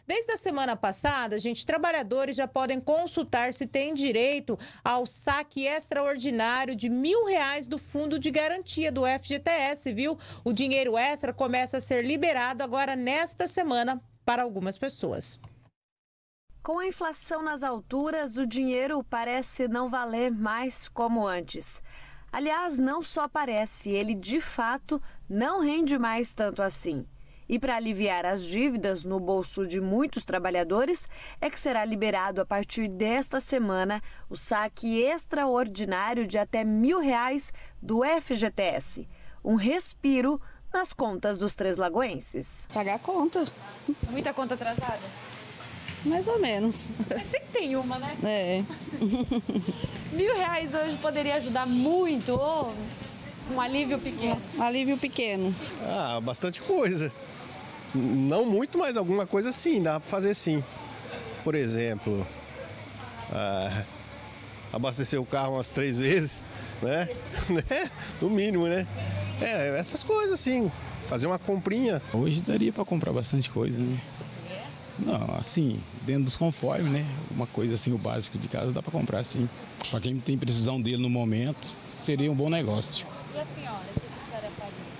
Desde a semana passada, trabalhadores já podem consultar se têm direito ao saque extraordinário de R$1.000 do Fundo de Garantia do FGTS, viu? O dinheiro extra começa a ser liberado agora nesta semana para algumas pessoas. Com a inflação nas alturas, o dinheiro parece não valer mais como antes. Aliás, não só parece, ele de fato não rende mais tanto assim. E para aliviar as dívidas no bolso de muitos trabalhadores, é que será liberado a partir desta semana o saque extraordinário de até R$1.000 do FGTS. Um respiro nas contas dos três lagoenses. Pagar a conta. Muita conta atrasada? Mais ou menos. Mas sempre tem uma, né? É. R$1.000 hoje poderia ajudar muito, ou um alívio pequeno? Um alívio pequeno. Bastante coisa. Não muito, mas alguma coisa sim, dá para fazer sim. Por exemplo, abastecer o carro umas 3 vezes, né? No mínimo, né? Essas coisas assim, fazer uma comprinha. Hoje daria para comprar bastante coisa, né? Não, assim, dentro dos conformes, né? Uma coisa assim, o básico de casa dá para comprar sim. Para quem tem precisão dele no momento, seria um bom negócio. E a senhora, o que a senhora faria?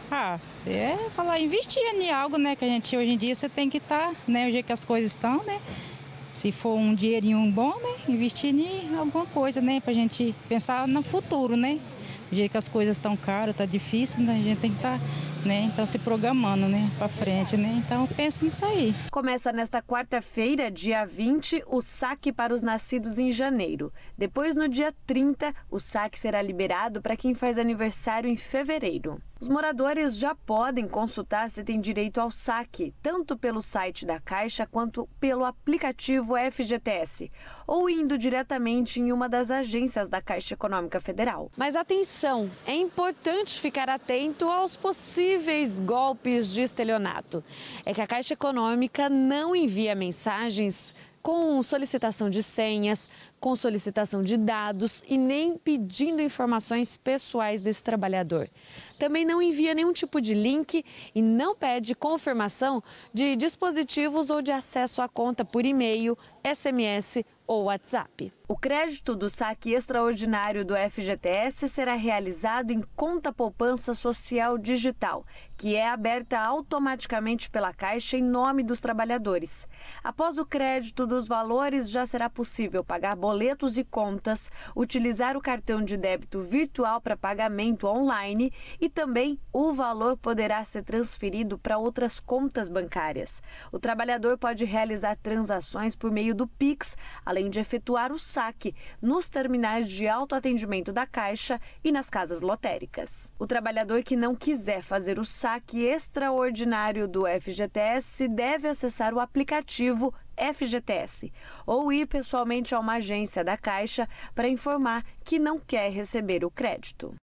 Investir em algo, né? Que a gente hoje em dia você tem que estar, né? O jeito que as coisas estão, né? Se for um dinheirinho bom, né? Investir em alguma coisa, né? Pra gente pensar no futuro, né? O jeito que as coisas estão caras, tá difícil, né? A gente tem que estar, né? Então se programando, né? Pra frente, né? Então penso nisso aí. Começa nesta quarta-feira, dia 20, o saque para os nascidos em janeiro. Depois, no dia 30, o saque será liberado para quem faz aniversário em fevereiro. Os moradores já podem consultar se tem direito ao saque, tanto pelo site da Caixa quanto pelo aplicativo FGTS, ou indo diretamente em uma das agências da Caixa Econômica Federal. Mas atenção, é importante ficar atento aos possíveis golpes de estelionato. É que a Caixa Econômica não envia mensagens com solicitação de senhas, com solicitação de dados e nem pedindo informações pessoais desse trabalhador. Também não envia nenhum tipo de link e não pede confirmação de dispositivos ou de acesso à conta por e-mail, SMS ou WhatsApp. O crédito do saque extraordinário do FGTS será realizado em conta poupança social digital, que é aberta automaticamente pela Caixa em nome dos trabalhadores. Após o crédito dos valores, já será possível pagar boletos e contas, utilizar o cartão de débito virtual para pagamento online e também o valor poderá ser transferido para outras contas bancárias. O trabalhador pode realizar transações por meio do Pix, além de efetuar o saque nos terminais de autoatendimento da Caixa e nas casas lotéricas. O trabalhador que não quiser fazer o saque extraordinário do FGTS deve acessar o aplicativo FGTS ou ir pessoalmente a uma agência da Caixa para informar que não quer receber o crédito.